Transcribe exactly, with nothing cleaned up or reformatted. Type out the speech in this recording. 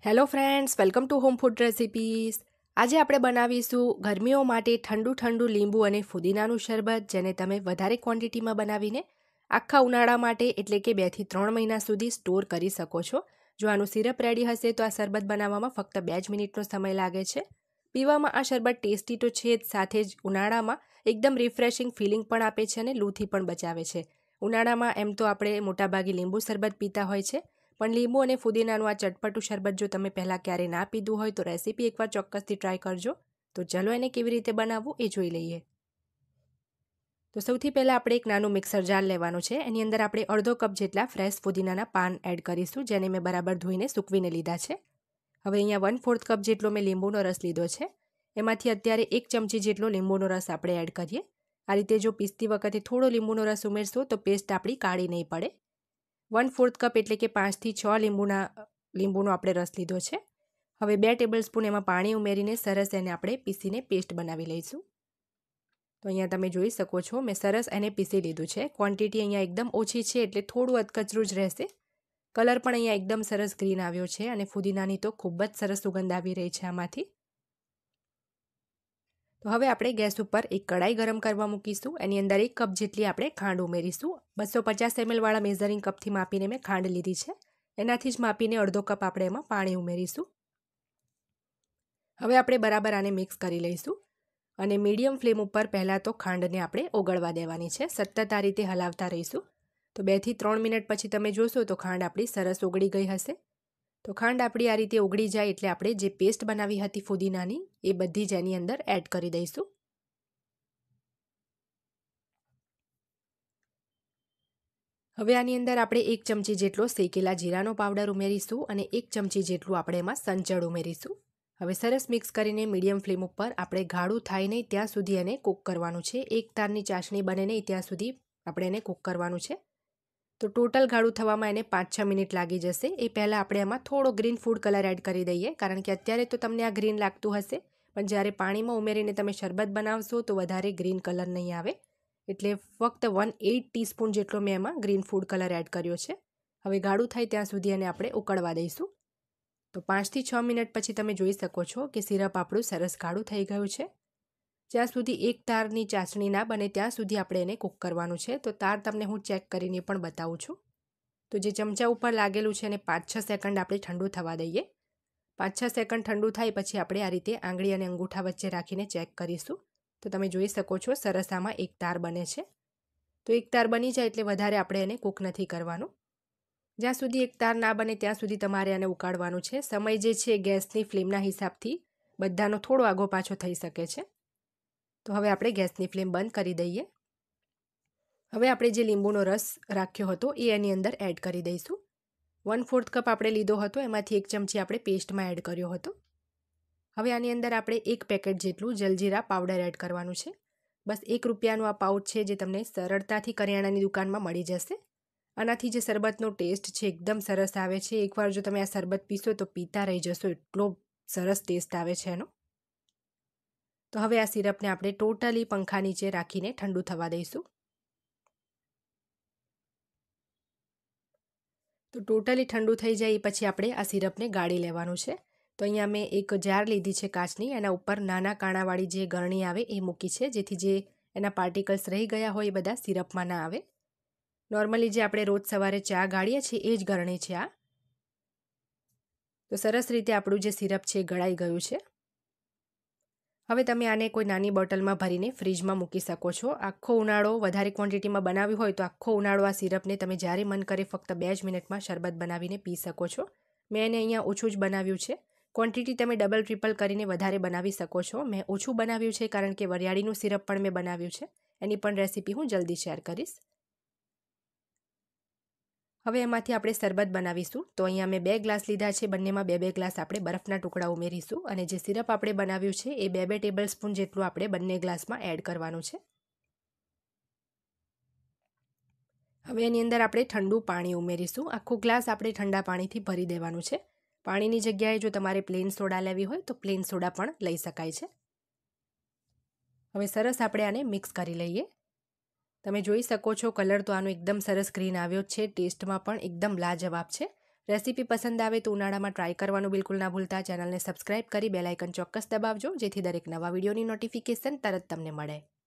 Hello friends, welcome to home food recipes. આજે આપણે બનાવીશું ગરમીઓ માટે ઠંડુ ઠંડુ લીંબુ અને ફુદીનાનું શરબત, જેને તમે વધારે ક્વોન્ટિટીમાં બનાવીને આખા ઉનાળા માટે એટલે કે બેથી ત્રણ મહિના સુધી સ્ટોર કરી શકો છો. જો આનું સિરપ રેડી હશે તો આ શરબત બનાવવામાં ફક્ત બે જ મિનિટનો સમય લાગે છે. પીવામાં આ શરબત ટેસ્ટી તો છે જ, સાથે જ ઉનાળામાં એકદમ રિફ્રેશિંગ ફિલિંગ પણ આપે છે અને લૂથી પણ બચાવે છે. ઉનાળામાં એમ તો આપણે મોટાભાગે લીંબુ શરબત પીતા હોય છે, પણ લીંબુ અને ફુદીનાનું આ ચટપટું શરબત જો તમે પહેલાં ક્યારે ના પીધું હોય તો રેસીપી એકવાર ચોક્કસથી ટ્રાય કરજો. તો ચલો એને કેવી રીતે બનાવવું એ જોઈ લઈએ. તો સૌથી પહેલાં આપણે એક નાનું મિક્સર જાર લેવાનું છે. એની અંદર આપણે અડધો કપ જેટલા ફ્રેશ ફુદીનાના પાન એડ કરીશું, જેને મેં બરાબર ધોઈને સૂકવીને લીધા છે. હવે અહીંયા વન ફોર્થ કપ જેટલો મેં લીંબુનો રસ લીધો છે. એમાંથી અત્યારે એક ચમચી જેટલો લીંબુનો રસ આપણે એડ કરીએ. આ રીતે જો પીસતી વખતે થોડો લીંબુનો રસ ઉમેરશો તો પેસ્ટ આપણી કાળી નહીં પડે. વન ફોર્થ કપ એટલે કે પાંચથી છ લીંબુના લીંબુનો આપણે રસ લીધો છે. હવે બે ટેબલ સ્પૂન એમાં પાણી ઉમેરીને સરસ એને આપણે પીસીને પેસ્ટ બનાવી લઈશું. તો અહીંયા તમે જોઈ શકો છો, મેં સરસ એને પીસી લીધું છે. ક્વોન્ટિટી અહીંયા એકદમ ઓછી છે એટલે થોડું અધકચરું જ રહેશે. કલર પણ અહીંયા એકદમ સરસ ગ્રીન આવ્યો છે અને ફુદીનાની તો ખૂબ જ સરસ સુગંધ આવી રહી છે આમાંથી. તો હવે આપણે ગેસ ઉપર એક કડાઈ ગરમ કરવા મૂકીશું. એની અંદર એક કપ જેટલી આપણે ખાંડ ઉમેરીશું. બસો પચાસ એમએલ વાળા મેઝરિંગ કપથી માપીને મેં ખાંડ લીધી છે. એનાથી જ માપીને અડધો કપ આપણે એમાં પાણી ઉમેરીશું. હવે આપણે બરાબર આને મિક્સ કરી લઈશું અને મીડિયમ ફ્લેમ ઉપર પહેલાં તો ખાંડને આપણે ઓગળવા દેવાની છે. સતત આ રીતે હલાવતા રહીશું. તો બેથી ત્રણ મિનિટ પછી તમે જોશો તો ખાંડ આપણી સરસ ઓગળી ગઈ હશે. તો ખાંડ આપણી આ રીતે ઓગળી જાય એટલે આપણે જે પેસ્ટ બનાવી હતી ફુદીનાની એ બધી જ એની અંદર એડ કરી દઈશું. હવે આની અંદર આપણે એક ચમચી જેટલો શેકેલા જીરાનો પાવડર ઉમેરીશું અને એક ચમચી જેટલું આપણે એમાં સંચળ ઉમેરીશું. હવે સરસ મિક્સ કરીને મીડિયમ ફ્લેમ ઉપર આપણે ગાળું થાય નહીં ત્યાં સુધી એને કૂક કરવાનું છે. એક તારની ચાસણી બને નહીં ત્યાં સુધી આપણે એને કૂક કરવાનું છે. તો ટોટલ ગાળું થવામાં એને પાંચ છ મિનિટ લાગી જશે. એ પહેલાં આપણે એમાં થોડો ગ્રીન ફૂડ કલર એડ કરી દઈએ, કારણ કે અત્યારે તો તમને આ ગ્રીન લાગતું હશે, પણ જ્યારે પાણીમાં ઉમેરીને તમે શરબત બનાવશો તો વધારે ગ્રીન કલર નહીં આવે. એટલે ફક્ત વન એઇટ ટીસ્પૂન જેટલો મેં એમાં ગ્રીન ફૂડ કલર એડ કર્યો છે. હવે ગાળું થાય ત્યાં સુધી એને આપણે ઉકળવા દઈશું. તો પાંચથી છ મિનિટ પછી તમે જોઈ શકો છો કે સિરપ આપણું સરસ ગાળું થઈ ગયું છે. જ્યાં સુધી એક તારની ચાસણી ના બને ત્યાં સુધી આપણે એને કૂક કરવાનું છે. તો તાર તમને હું ચેક કરીને પણ બતાવું છું. તો જે ચમચા ઉપર લાગેલું છે એને પાંચ છ સેકન્ડ આપણે ઠંડુ થવા દઈએ. પાંચ છ સેકન્ડ ઠંડુ થાય પછી આપણે આ રીતે આંગળી અને અંગૂઠા વચ્ચે રાખીને ચેક કરીશું. તો તમે જોઈ શકો છો સરસ આમાં એક તાર બને છે. તો એક તાર બની જાય એટલે વધારે આપણે એને કૂક નથી કરવાનું. જ્યાં સુધી એક તાર ના બને ત્યાં સુધી તમારે આને ઉકાળવાનું છે. સમય જે છે ગેસની ફ્લેમના હિસાબથી બધાનો થોડો આગો પાછો થઈ શકે છે. તો હવે આપણે ગેસની ફ્લેમ બંધ કરી દઈએ. હવે આપણે જે લીંબુનો રસ રાખ્યો હતો એ એની અંદર એડ કરી દઈશું. વન ફોર્થ કપ આપણે લીધો હતો, એમાંથી એક ચમચી આપણે પેસ્ટમાં એડ કર્યો હતો. હવે આની અંદર આપણે એક પેકેટ જેટલું જલજીરા પાવડર એડ કરવાનું છે. બસ એક રૂપિયાનું આ પાઉચ છે, જે તમને સરળતાથી કરિયાણાની દુકાનમાં મળી જશે. આનાથી જે શરબતનો ટેસ્ટ છે એકદમ સરસ આવે છે. એકવાર જો તમે આ શરબત પીશો તો પીતા રહી જશો, એટલો સરસ ટેસ્ટ આવે છે એનો. તો હવે આ સિરપને આપણે ટોટલી પંખા નીચે રાખીને ઠંડુ થવા દઈશું. તો ટોટલી ઠંડુ થઈ જાય પછી આપણે આ સિરપને ગાળી લેવાનું છે. તો અહીંયા મેં એક જાર લીધી છે કાચની, એના ઉપર નાના કાણાવાળી જે ગરણી આવે એ મૂકી છે, જેથી જે એના પાર્ટિકલ્સ રહી ગયા હોય એ બધા સિરપમાં ના આવે. નોર્મલી જે આપણે રોજ સવારે ચા ગાળીએ છીએ એ જ ગરણી છે આ. તો સરસ રીતે આપણું જે સિરપ છે એ ગળાઈ ગયું છે. હવે તમે આને કોઈ નાની બોટલમાં ભરીને ફ્રીજમાં મૂકી શકો છો. આખો ઉનાળો વધારે ક્વોન્ટિટીમાં બનાવ્યું હોય તો આખો ઉનાળો આ સિરપને તમે જ્યારે મન કરે ફક્ત બે જ મિનિટમાં શરબત બનાવીને પી શકો છો. મેં એને અહીંયા ઓછું જ બનાવ્યું છે. ક્વોન્ટિટી તમે ડબલ ટ્રિપલ કરીને વધારે બનાવી શકો છો. મેં ઓછું બનાવ્યું છે કારણ કે વરિયાળીનું સિરપ પણ મેં બનાવ્યું છે. એની પણ રેસીપી હું જલ્દી શેર કરીશ. હવે એમાંથી આપણે શરબત બનાવીશું. તો અહીંયા મેં બે ગ્લાસ લીધા છે, બંનેમાં બે બે ગ્લાસ આપણે બરફના ટુકડા ઉમેરીશું અને જે સિરપ આપણે બનાવ્યું છે એ બે બે ટેબલ સ્પૂન જેટલું આપણે બંને ગ્લાસમાં એડ કરવાનું છે. હવે એની અંદર આપણે ઠંડુ પાણી ઉમેરીશું. આખું ગ્લાસ આપણે ઠંડા પાણીથી ભરી દેવાનું છે. પાણીની જગ્યાએ જો તમારે પ્લેન સોડા લેવી હોય તો પ્લેન સોડા પણ લઈ શકાય છે. હવે સરસ આપણે આને મિક્સ કરી લઈએ. તમે જોઈ શકો છો કલર તો આનો એકદમ સરસ ગ્રીન આવ્યો છે. ટેસ્ટમાં પણ એકદમ લાજવાબ છે. રેસીપી પસંદ આવે તો ઉનાળામાં ટ્રાય કરવાનું બિલકુલ ના ભૂલતા. ચેનલને સબસ્ક્રાઇબ કરી બેલ આઇકન ચોક્કસ દબાવજો, જેથી દરેક નવા વિડીયોની નોટિફિકેશન તરત તમને મળે.